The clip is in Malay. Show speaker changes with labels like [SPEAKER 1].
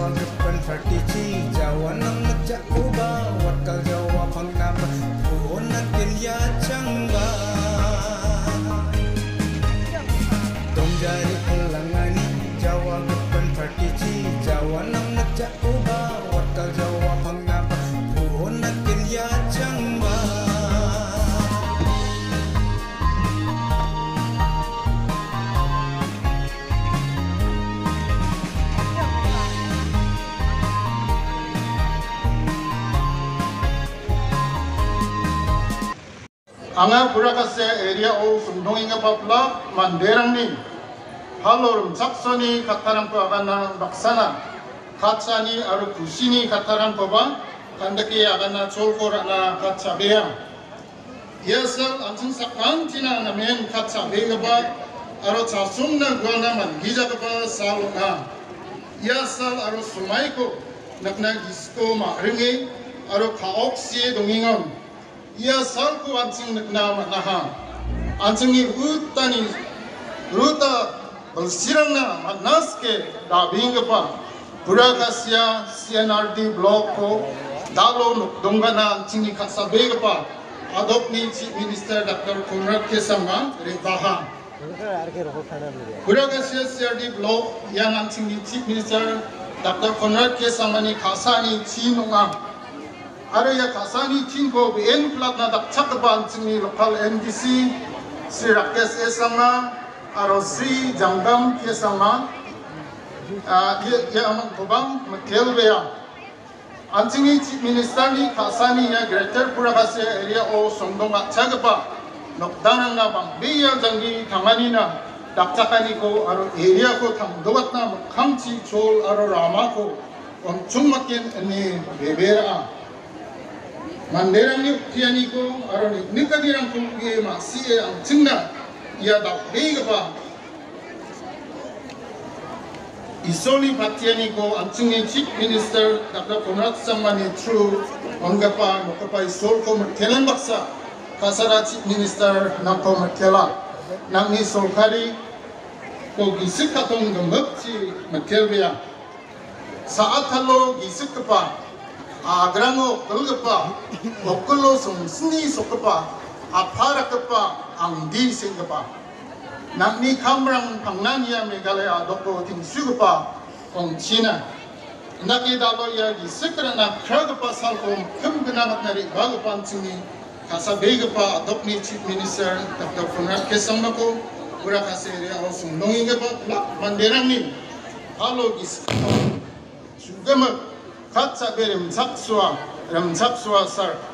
[SPEAKER 1] Jawa depan vertici Jawa nang ngejak kuba Watkal Jawa pangnapa Puhonakin ya cangba Dong jari pelangani Jawa depan vertici Jawa nang ngejak kuba Watkal Jawa pangnapa Puhonakin ya cangba
[SPEAKER 2] Anga Burakase area o sundonginga papla manderangni halorum saksoni kataran pagana baksana kacani aru kusini kataran paba kandaki agana cholkorana kacabea yasal anjing sakang tina namen kacabea ba aru casumna guana man gijaga ba saluna yasal aru sumaiko nakna gisko maringi aru kaoksi dongingam ia salku anjing nakna naha anjingi utani ruta bersirangna manaske dabingapa Burakasya CNRD blok ko dalo donggana anjingi kasabegapa adopni Chief Minister Dr. Konrad Kesanga rebaha Burakasya CNRD blok yang anjingi Chief Minister Dr. Konrad Kesanga ni kasani chinunga Araya kasani chinko BN plat na dakchakban chini local NDC Sri Rakesh Esanga aro Sri Janggam Kesanga ya aman kobang mekelbeya anjingi Chief Minister ni kasani ya Greater Burakasya area o sondonga chagpa nokdanang na bang beya jangi tanganina dakchakani ko aro area ko tangdogatna kangchi chol aro rama ko omchung makin ni bebera manderangni uktiani ko aroni nikadirang kuge masie ang cingna ia dak beigapa isoli patiani ko ang cingi Chief Minister Dr. Konrad Sangmani through ongapa nokapa isol ko merkelan baksa kasara Chief Minister nako merkela nangni solkari ko gisik katong gembekci merkelbea saat halo gisik kepa Agrango kelgepa, okolo sungsni sokepa, apara kepa, angdi singkepa. Nakni kamrang pangnania Meghalaya doko ting sugepa, ong China. Naki dalo ya di sekrana kragepa salkom kem genamat nari bagepan sini kasabegepa adopni Chief Minister Dr. Konrad Kesanga Burakasya area osung nongingepa manderang ni halo gisekapa sugemak Katsa berem saksua sar